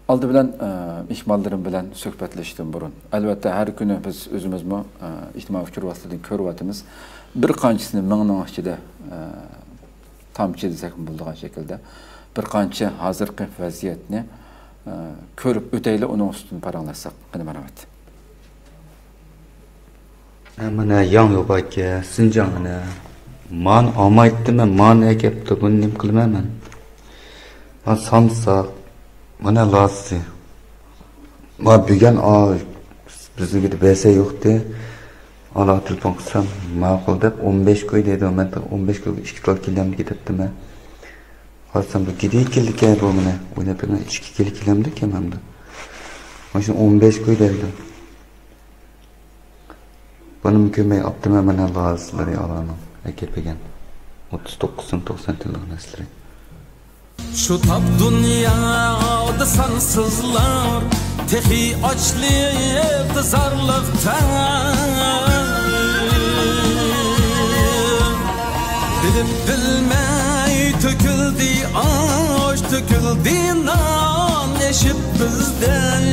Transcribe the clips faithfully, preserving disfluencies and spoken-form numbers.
Aldı bilen e, ihmallarım bilen söhbetleştim burun. Elbette her günü biz özümüz mü e, ictimai fikir vasıtını körüvatımız bir qançısını mыңның içinde e, tam çizsek bulduğun şekilde bir qança hazırki vaziyetini e, körüp öteyle onun üstünü paranlasak. Qani maravat. Mana yang yo'qaki, Sinjongni man olmaydimi, man ekepti, buni nim qilmayman. Man samsa mana lasi. Ma bugun o bizga bese yo'qdi. Allah telefon qilsam, ma'qul deb o'n besh ko'y dedi. Men o'n besh ko'yga ikki kilo kilamga ketibdimi? Qolsam bu gidey keldik bu mana. O'ylab turgan ikki kilo kilamda kemamda. Mana o'n besh ko'y dedi. Benim kömeği aptım hemen Allah'ızları alanım. Ekepegen. otuz dokuz doksan yıllık nesli. Şu tap dünyada sansızlar tehi açlık zarlıkta bilip bilmey töküldü aş töküldü nan eşip bizden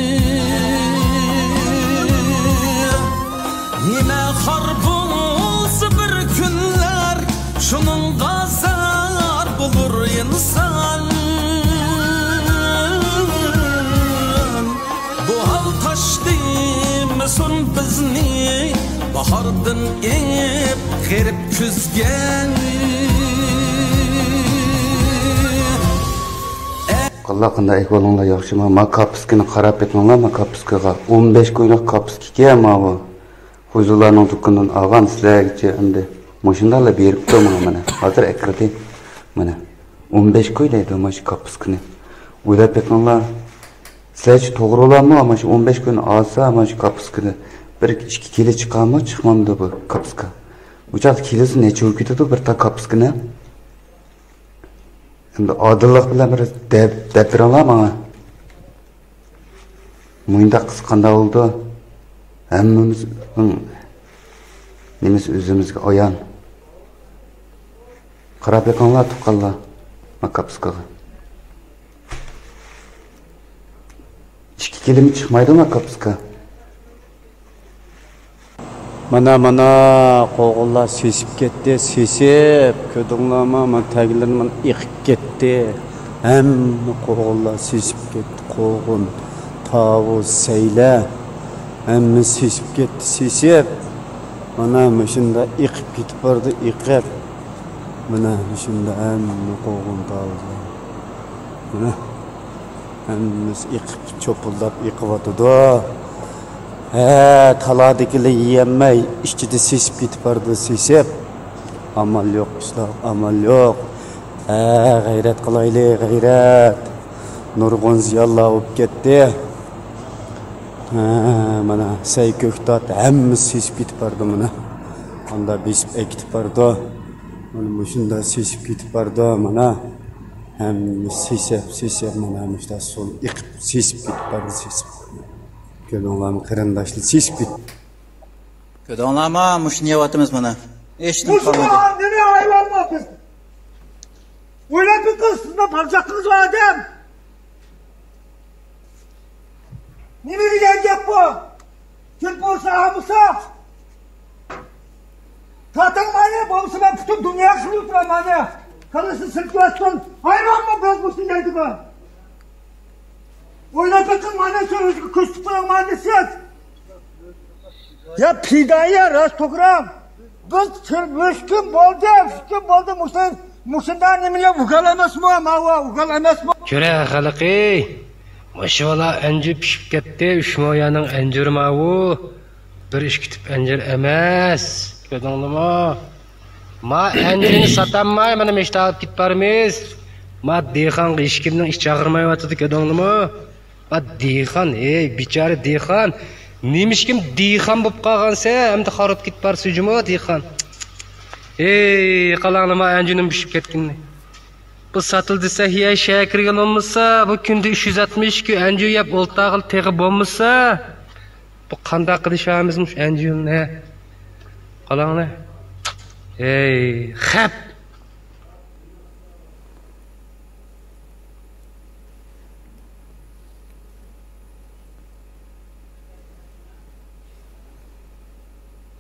Nime harbulsa bir günler şunun gazar bulur insan Bu hal taşdıymasın bizni bahardın ip gerip küzgen Allah qanda ekvalonla yaxşıma ma kapiskini qarab etmanglar ma kapiskaga o'n besh kunlik kapiska ma bu Huzurlarning dükkanından algan sizlarga endi mashinalar beribdi mana. Hozir akrati mana o'n besh ko'y deydi mana shu kapiskani. O'ylab bekinglar. Sizlar to'g'ri olarmi? Mana shu o'n besh kun olsa mana shu kapiskani bir ikki kilo chiqarmi, chiqmamdi bu kapiska. Uchoq kilosi necha bo'lib ketadi bir ta kapiskani? Endi odillik bilan bir deb debiranglar mana. Munda qisqanda oldu. Hemmimiz nimiz özümüzge oyan. Qarab ekanlar tuqqanlar makapiskaga. ikki kilim chiqmaydi makapiska. Mana mana qo'g'illar sesib ketdi, sesib, ko'dinglarmi, men taglarim iqib ketdi. Hamma qo'g'illar sesib ketdi, qo'g'in, tavus, sayla Hamma sesib ketdi, sesib. Mana shunda iqib ketib bordi, iqib. Mana shunda hamma qo'g'in tavuzlar. Mana hammamiz iqib cho'pildab iqiyotdi. Ha, taladikilar yeyolmay, ichida sesib ketib bordi, sesib. Amal yo'q, ishlar, amal yo'q. Ha, g'ayrat qilaylik, g'ayrat. Nurg'un ziyollar bo'lib ketdi. Ha, mana say ko'ktat hammasi sesib ketib bordi mana. Onda besib ketib bordi. Mana shunda sesib ketib bordi mana. Hammasi sesib, sesib mana shunda sol iqib sesib ketib bordi, sesib. Ko'dinglarmi qarindoshlar sesib ketdi. Ko'dinglarmi mushni yeyapmiz mana. Eshitib qolmadi. Nima aylanmoqsiz? O'ylab sizni parchaqingiz odam. Nima degan gap bu? Kim bo'lsa, bo'lsa. Tatang mana bo'lsa men butun dunyo qilib turaman mana. Qalasi silkiyotgan hayronmi biz bu deydi bu. O'ylab bakın mana shu ko'rsatib qo'yaman siz. Ya pidaya rastogram. Biz mushkim bo'ldi, mushkim bo'ldi, mushun mushundan nimaga uqalamasmi, mava uqalamasmi? Ko'ra xalqi Maşallah encir pişip gitti, Üşmoyanın enciri mavu, bir iş gitip encir emez, gördün mü? Ma encirini satanmay, bana meşte alıp git barımız. Ma deyxan, iş kimden iş çağırmaya vatıdı, gördün mü? Ma deyxan, ey, biçare deyxan, neymiş kim deyxan bulup kalgansa, hem de xarap git bar sucumu deyxan. Ey, kalanlı ma encirinin pişip gitkinni. Bu satıldısa hiye şekirgen olmasa, bu günde üç yüz altmış ki enci yap oltağıl teği olmasa, bu kanda kılışağımızmış encinin ne? Kalan ne? Ey, hep!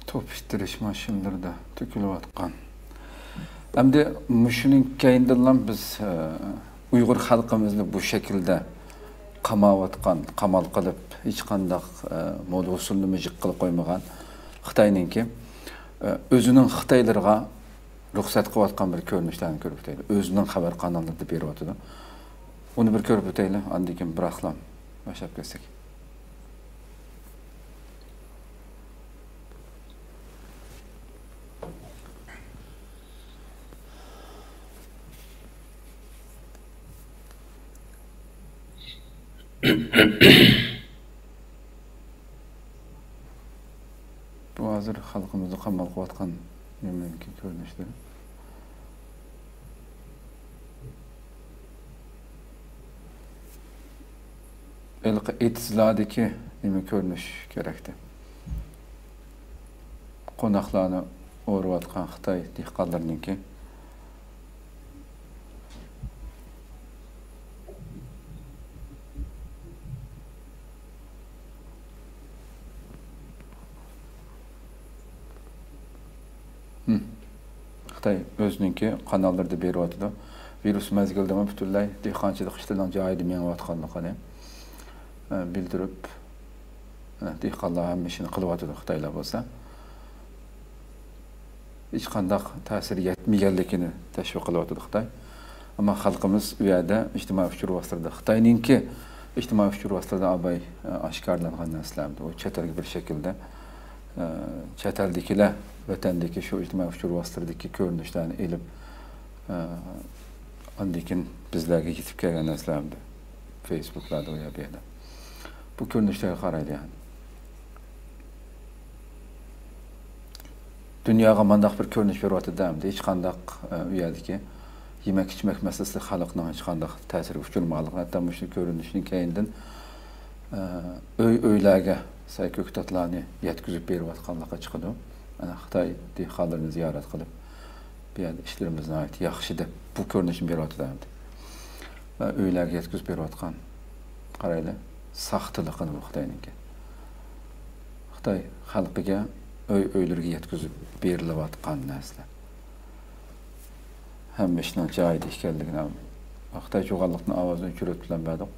top ishtirish mashinlarida to'kilayotgan. Hamda mushuning keyindan biz Uyg'ur xalqimizni bu shaklda qamayotgan, qamal qilib hech qanday moda usulni mijik qilib qo'ymagan Xitoyninki o'zining Xitoylarga ruxsat qilayotgan bir ko'rinishlarni ko'rib o'taylik. O'zining xabar kanallarida beryapti. Uni bir ko'rib o'taylik, andan keyin bir aqlam boshlab ketsak. Bu hozir xalqimizni qamal qilayotgan mumkin ko'rinishlar. Ilqi etzladiki nima ko'rinish kerakdi. Qo'noqlarni o'rayotgan Xitoy dehqonlarniki Xitoy o'zininki kanallarda beryapti. Virus mezgilida butunlay dehqonchilik ishlarining joyida menayotganligini bildirib, dehqonlar ham ishini qilyapti Xitoylar bo'lsa. Hech qanday ta'sir yetmaganligini tashviq qilyapti Xitoy. Ammo xalqimiz u yerda ijtimoiy fikr vositalarida Xitoyninki ijtimoiy fikr vositalarida abay oshkorlangan narsalarni u chetlarga bir shaklda chetlardagilar vatandagi shu ijtimoiy fikr vositalardagi ko'rinishlarni elib andikin bizlarga yetib kelgan narsalarni Facebook'larda o'yab berdi. Bu ko'rinishlarga qaraydi yani. Dunyoga mandaq bir ko'rinish beryapti-da, hech qanday u yerdagi yemak ichmak masalasi xalqning hech qanday ta'siriga uchirmaganligi, hatto shu ko'rinishning keyindan o'y o'ylarga say ko'ktatlarni yetkazib berayotganligi chiqadi. Ana Xitoy dehqonlarini ziyorat qilib, bu yerda ishlarimizni ayt yaxshi deb bu ko'rinishni beryapti. Va uylarga yetkazib berayotgan qaraylar, saxtiliqini bu Xitoyninki. Xitoy xalqiga öy o'ylarga yetkazib berilayotgan narsalar. Hamma ishning joyida ekanligini Xitoy cho'g'anliqning ovozini o'chirib bilan berdik.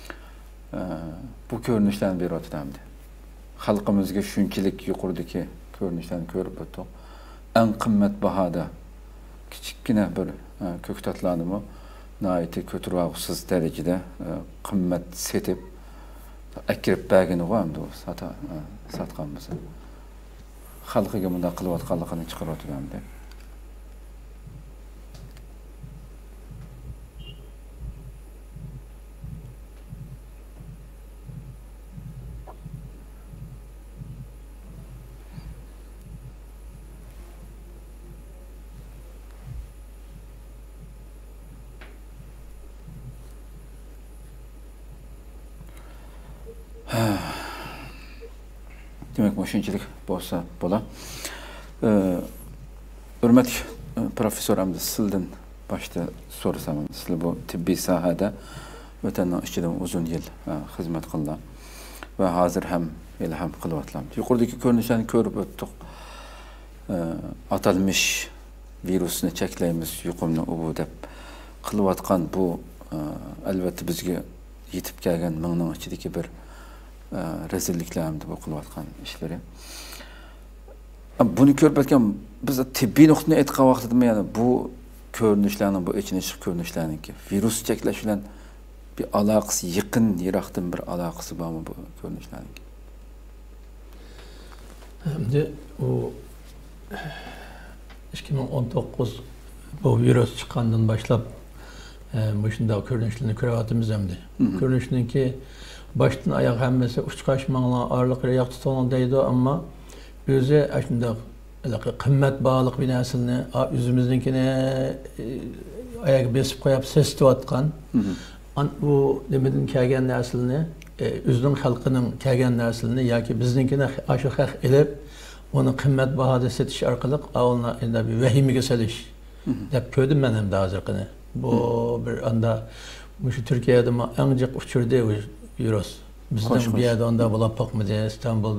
Bu ko'rinishlarni beryapti. Xalqimizga shunchalik yuqoridagi ko'rinishlarni ko'rib o'tdik. Eng qimmat bahoda kichikgina bir ko'ktatlarni nihoyatda ko'taroqsiz darajada qimmat setib akirib bergani bo'lamdi u sata satganmiz. Xalqiga bunday qilayotganligini chiqaryapti. Demek şunchalik bo'lsa bo'la. Hurmatli professor Hamza, sizdan boshda so'rasam, siz bu tibbiy sohada vatanning ichida uzun yil xizmat qilgan va hozir ham ilhom qilyapsiz. Yuqoridagi ko'rinishlarni ko'rib o'tdik. Atalmish virusni cheklaymiz, yuqumni u deb qilayotgan bu albatta bizga yetib kelgan mingning ichidagi bir rezilliklarni bu qilayotgan ishlari. Buni ko'rib o'tgan biz tibbiy nuqtadan aytgan vaqtida yana bu ko'rinishlarning, bu ichinish ko'rinishlarningki virus cheklash bilan bir aloqasi, yaqin yiroqdan bir aloqasi bormi bu ko'rinishlarning? Endi u ikki ming o'n to'qqiz bu virus chiqqandan boshlab bu shunday ko'rinishlarni ko'ryapmiz endi. Ko'rinishninki başdan ayak hammasi uçkaş mangla ağırlıkları yak tutulan deydi ama özü aslında kıymet bağlılık bir nesilini yüzümüzdekine ayak besip koyup ses tuvatkan bu demedin kelgen nesilini özünün halkının kelgen nesilini ya ki bizdenkine aşık hak edip onu kıymet bahada setiş arkalık ağılına bir vehimi keseliş hep gördüm ben hem de hazırkını bu bir anda şu Türkiye'de ancak uçurdu virüs. Bizden bir yerde onda bulapaq mı diye İstanbul'da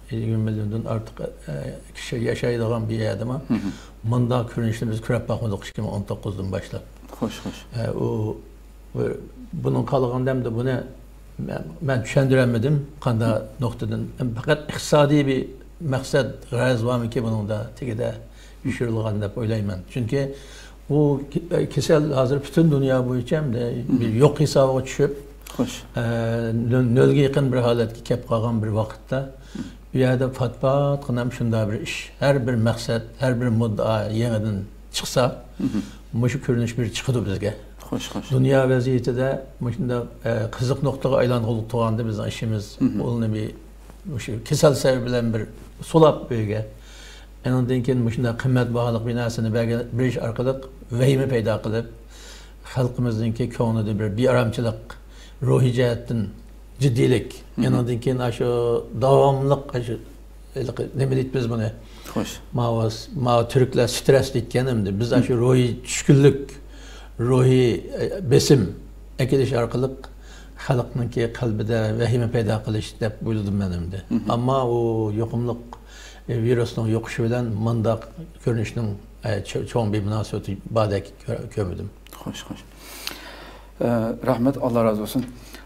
yigirma milyondan ortiq kishi yashaydigan bir yerda bunday ko'rinishni biz ko'rib boqmadik ikki ming o'n to'qqizdan boshlab. Xo'sh, xo'sh. U bunun qolgandamda buni men tushundiramadim qanday nuqtadan. Faqat iqtisodiy bir maqsad g'araz bormiki buningda tegida yushirilgan deb o'ylayman. Chunki bu kasal hozir butun dunyo bo'yicha bir yo'q hisobiga tushib, Xo'sh. nolga yaqin bir holatga kelib qolgan bir vaqtda bu yerda pat-pat qilib shunday bir ish, har bir maqsad, har bir muddao yangidan chiqsa, shu ko'rinish bir chiqadi bizga. Xo'sh, xo'sh. Dünya vaziyetinde şunda qiziq nuqtaga aylanib turganda bizning ishimiz uni bir o'sha kasal bilan bir solab bo'yga. Ondan keyin shunda qimmat bog'liq bir narsani berish orqali vahima paydo qilib, xalqimizningki ko'nglida bir bearamchilik, ruhiy jihatdan jiddiylik, ondan keyin shu davomliq shu nima deymiz biz buni? Xo'sh. Mavaz, ma Türklar stres deyotganimda biz shu ruhiy tushkunlik, ruhiy besim ekilish orqali xalqninki qalbida vahima paydo qilish deb o'yladim men endi. Ammo u yuqumliq virusning yo'qishi bilan mundaq ko'rinishning cho'ng bir munosabati bordek ko'rmadim. Xo'sh, xo'sh. Rahmat, Alloh razı olsun.